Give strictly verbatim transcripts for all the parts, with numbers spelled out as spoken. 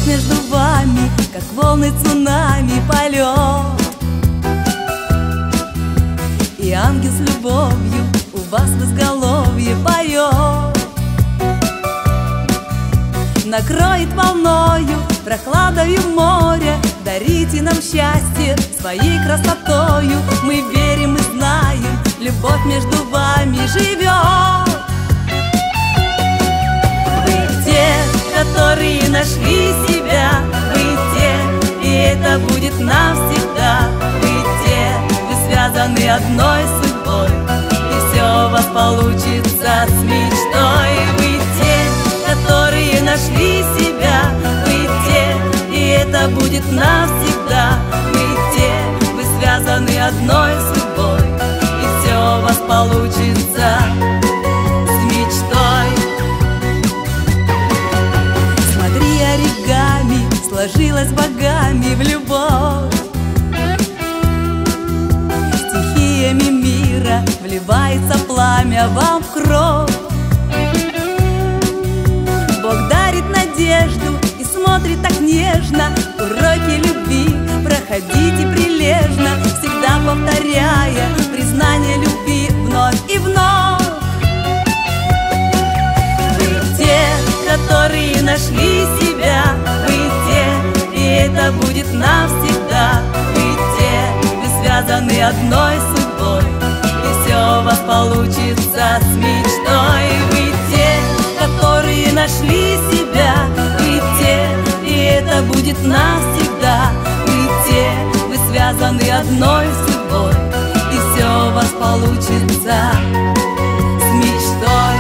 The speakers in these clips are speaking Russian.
Любовь между вами, как волны цунами, полет. И ангел с любовью у вас в изголовье поет. Накроет волною, прохладою моря, дарите нам счастье своей красотою. Мы верим и знаем, любовь между вами живет. Вы те, которые нашли себя, вы те, и это будет навсегда. Вы те, вы связаны одной судьбой, и все у вас получится с мечтой. Вы те, которые нашли себя, вы те, и это будет навсегда. Вы те, вы связаны одной судьбой, и все у вас получится с мечтой. Смотри, оригами сложилась богами в любовь. Стихиями мира вливается пламя вам в кровь. Бог дарит надежду и смотрит так нежно. Уроки любви проходите прилежно, всегда повторяя признание любви вновь и вновь. Вы те, которые нашли себя, вы те, и это будет навсегда. Вы те, вы связаны одной судьбой, и все у вас получится с мечтой. Вы те, которые нашли себя, вы те, и это будет навсегда. Вы те, вы связаны одной судьбой, и все у вас получится с мечтой.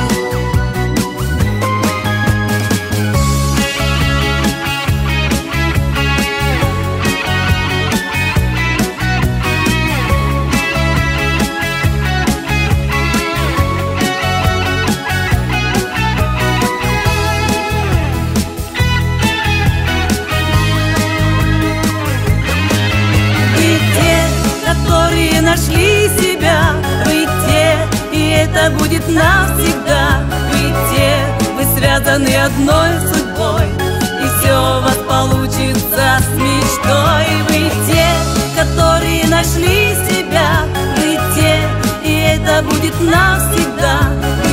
Нашли себя, вы те, и это будет навсегда. Вы те, вы связаны одной судьбой, и все у вас получится с мечтой. Вы те, которые нашли себя, вы те, и это будет навсегда.